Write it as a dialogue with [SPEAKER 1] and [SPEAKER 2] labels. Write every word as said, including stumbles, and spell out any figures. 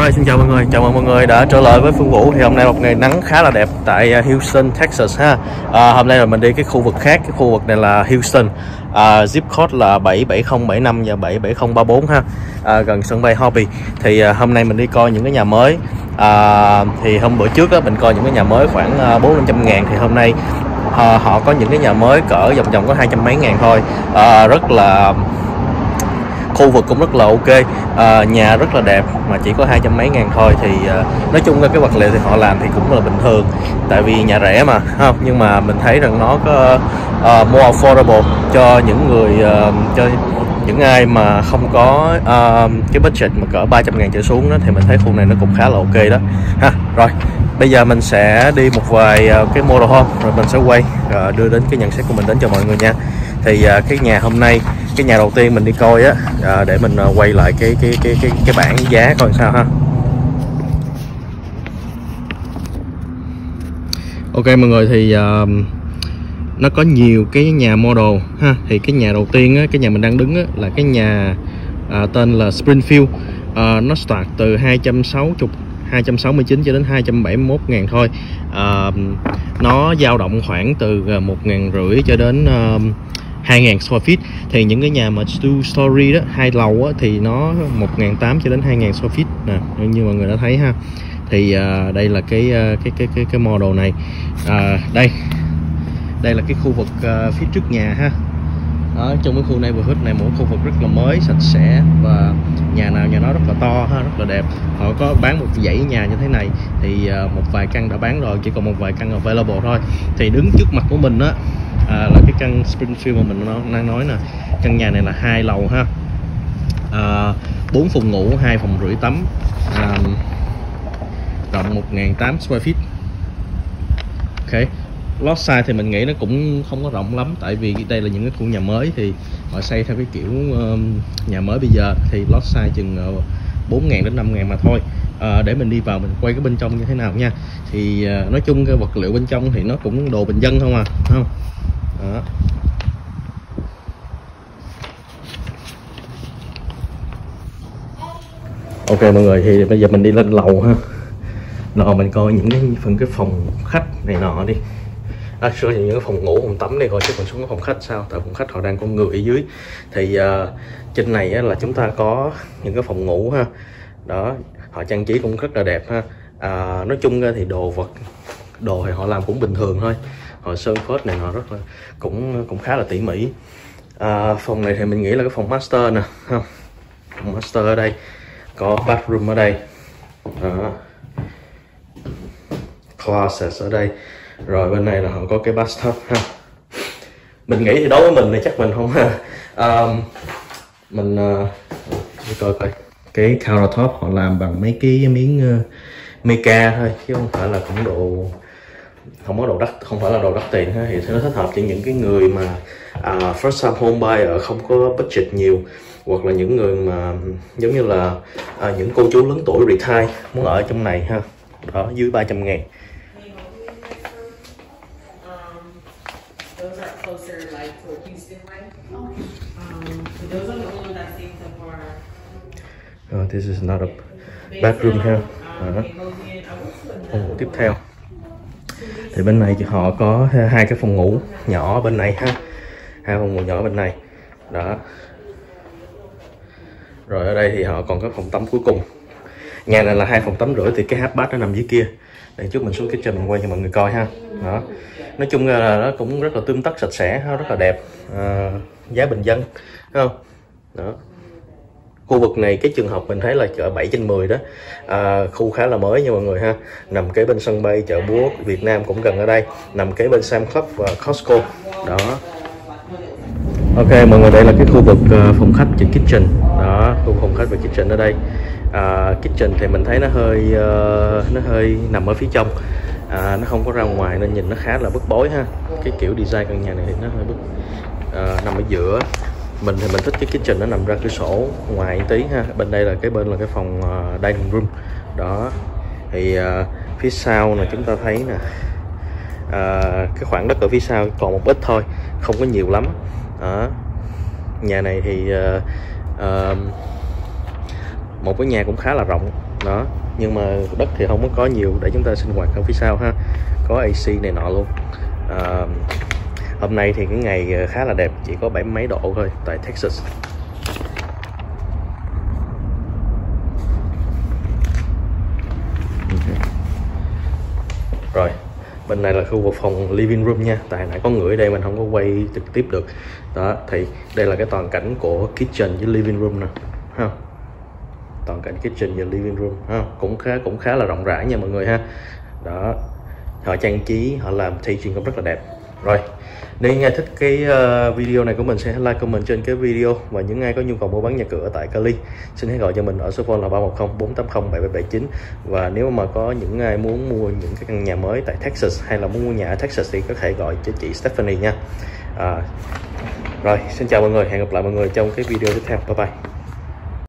[SPEAKER 1] Hi, xin chào mọi người, chào mừng mọi người đã trở lại với Phương Vũ. Thì hôm nay một ngày nắng khá là đẹp tại Houston, Texas ha. À, hôm nay là mình đi cái khu vực khác, cái khu vực này là Houston. À, zip code là bảy bảy không bảy năm và bảy bảy không ba bốn ha, à, gần sân bay Hobby. Thì à, hôm nay mình đi coi những cái nhà mới. À, thì hôm bữa trước đó, mình coi những cái nhà mới khoảng bốn năm trăm ngàn. Thì hôm nay à, họ có những cái nhà mới cỡ vòng vòng có hai trăm mấy ngàn thôi. À, rất là khu vực cũng rất là ok, à, nhà rất là đẹp mà chỉ có hai trăm mấy ngàn thôi. Thì à, nói chung cái vật liệu thì họ làm thì cũng là bình thường, tại vì nhà rẻ mà không, nhưng mà mình thấy rằng nó có uh, more affordable cho những người uh, cho những ai mà không có uh, cái budget mà cỡ ba trăm ngàn trở xuống đó, thì mình thấy khu này nó cũng khá là ok đó ha. Rồi bây giờ mình sẽ đi một vài uh, cái motorhome rồi mình sẽ quay uh, đưa đến cái nhận xét của mình đến cho mọi người nha. Thì uh, cái nhà hôm nay, cái nhà đầu tiên mình đi coi á, à, để mình uh, quay lại cái cái cái cái cái bảng giá coi sao ha. Ok mọi người, thì uh, nó có nhiều cái nhà model ha. Thì cái nhà đầu tiên á, cái nhà mình đang đứng á, là cái nhà uh, tên là Springfield. Uh, nó start từ hai trăm sáu mươi hai trăm sáu mươi chín cho đến hai trăm bảy mươi mốt ngàn thôi. Uh, nó dao động khoảng từ một ngàn rưỡi cho đến uh, hai ngàn square feet. Thì những cái nhà mà two story đó, hai lầu á, thì nó một ngàn tám trăm cho đến hai ngàn square feet nè, như mọi người đã thấy ha. Thì uh, đây là cái, uh, cái cái cái cái model này. Uh, đây đây là cái khu vực uh, phía trước nhà ha. Ở trong cái khu này vừa hít này, một khu vực rất là mới, sạch sẽ, và nhà nào nhà nó rất là to ha, rất là đẹp. Họ có bán một dãy nhà như thế này, thì uh, một vài căn đã bán rồi, chỉ còn một vài căn available thôi. Thì đứng trước mặt của mình á, à, là cái căn Springfield mà mình đang nói nè. Căn nhà này là hai lầu ha, à, bốn phòng ngủ, hai phòng rưỡi tắm, à, rộng một nghìn tám trăm square feet. Ok, lot size thì mình nghĩ nó cũng không có rộng lắm, tại vì đây là những cái khu nhà mới thì họ xây theo cái kiểu um, nhà mới bây giờ. Thì lot size chừng uh, bốn ngàn đến năm ngàn mà thôi. À, để mình đi vào mình quay cái bên trong như thế nào nha. Thì uh, nói chung cái vật liệu bên trong thì nó cũng đồ bình dân không à, không? Đó. Ok mọi người, thì bây giờ mình đi lên lầu ha. Rồi mình coi những cái phần cái phòng khách này nọ đi. À, sure, những cái phòng ngủ, phòng tắm đây coi, chứ còn xuống cái phòng khách sao, tại phòng khách họ đang có người ở dưới. Thì uh, trên này á, là chúng ta có những cái phòng ngủ ha. Đó, họ trang trí cũng rất là đẹp ha. À, nói chung ra thì đồ vật đồ thì họ làm cũng bình thường thôi, họ sơn phết này nọ rất là cũng cũng khá là tỉ mỉ. À, phòng này thì mình nghĩ là cái phòng master nè, không? Phòng master ở đây, có bathroom ở đây, đó. Closet ở đây, rồi bên này là họ có cái bathtub ha. Mình nghĩ thì đối với mình thì chắc mình không ha. À, mình uh, coi coi cái countertop họ làm bằng mấy cái miếng uh, mica thôi, chứ không phải là cũng đồ, không có đồ đắt, không phải là đồ đắt tiền ha. Thì nó thích hợp cho những cái người mà uh, first time home buyer, không có budget nhiều, hoặc là những người mà giống như là uh, những cô chú lớn tuổi retire muốn ở trong này ha. Đó, dưới ba trăm ngàn. Uh, this is not a bathroom ha. Uh, phòng ngủ tiếp theo thì bên này thì họ có hai cái phòng ngủ nhỏ bên này ha, hai phòng ngủ nhỏ bên này đó. Rồi ở đây thì họ còn có phòng tắm cuối cùng. Nhà này là hai phòng tắm rưỡi, thì cái hot bath nó nằm dưới kia. Để chút mình xuống kitchen mình quay cho mọi người coi ha. Đó, nói chung là nó cũng rất là tươm tất, sạch sẽ, rất là đẹp, à, giá bình dân, thấy không? Đó, khu vực này cái trường hợp mình thấy là chợ bảy trên mười đó, à, khu khá là mới nha mọi người ha. Nằm kế bên sân bay, chợ búa Việt Nam cũng gần ở đây, nằm kế bên Sam's Club và Costco đó. Ok mọi người, đây là cái khu vực uh, phòng khách và kitchen đó, khu phòng khách và kitchen ở đây. Uh, kitchen thì mình thấy nó hơi uh, nó hơi nằm ở phía trong, uh, nó không có ra ngoài nên nhìn nó khá là bức bối ha. Cái kiểu design căn nhà này thì nó hơi bức, uh, nằm ở giữa. Mình thì mình thích cái kitchen nó nằm ra cửa sổ ngoài một tí ha. Bên đây là cái bên là cái phòng uh, dining room đó. Thì uh, phía sau là chúng ta thấy nè, uh, cái khoảng đất ở phía sau còn một ít thôi, không có nhiều lắm đó. Nhà này thì uh, uh, một cái nhà cũng khá là rộng đó, nhưng mà đất thì không có có nhiều để chúng ta sinh hoạt ở phía sau ha, có a xê này nọ luôn. À, hôm nay thì cái ngày khá là đẹp, chỉ có bảy mấy độ thôi tại Texas. Rồi bên này là khu vực phòng living room nha, tại nãy có người ở đây mình không có quay trực tiếp được đó. Thì đây là cái toàn cảnh của kitchen với living room nè ha, toàn cảnh kitchen và living room ha, cũng khá cũng khá là rộng rãi nha mọi người ha. Đó, họ trang trí, họ làm staging cũng rất là đẹp. Rồi, nếu nghe thích cái uh, video này của mình sẽ like, comment trên cái video. Và những ai có nhu cầu mua bán nhà cửa tại Cali xin hãy gọi cho mình ở số phone là ba một không bốn tám không bảy bảy bảy chín. Và nếu mà có những ai muốn mua những cái căn nhà mới tại Texas hay là muốn mua nhà ở Texas thì có thể gọi cho chị Stephanie nha. À, rồi, xin chào mọi người, hẹn gặp lại mọi người trong cái video tiếp theo. Bye bye.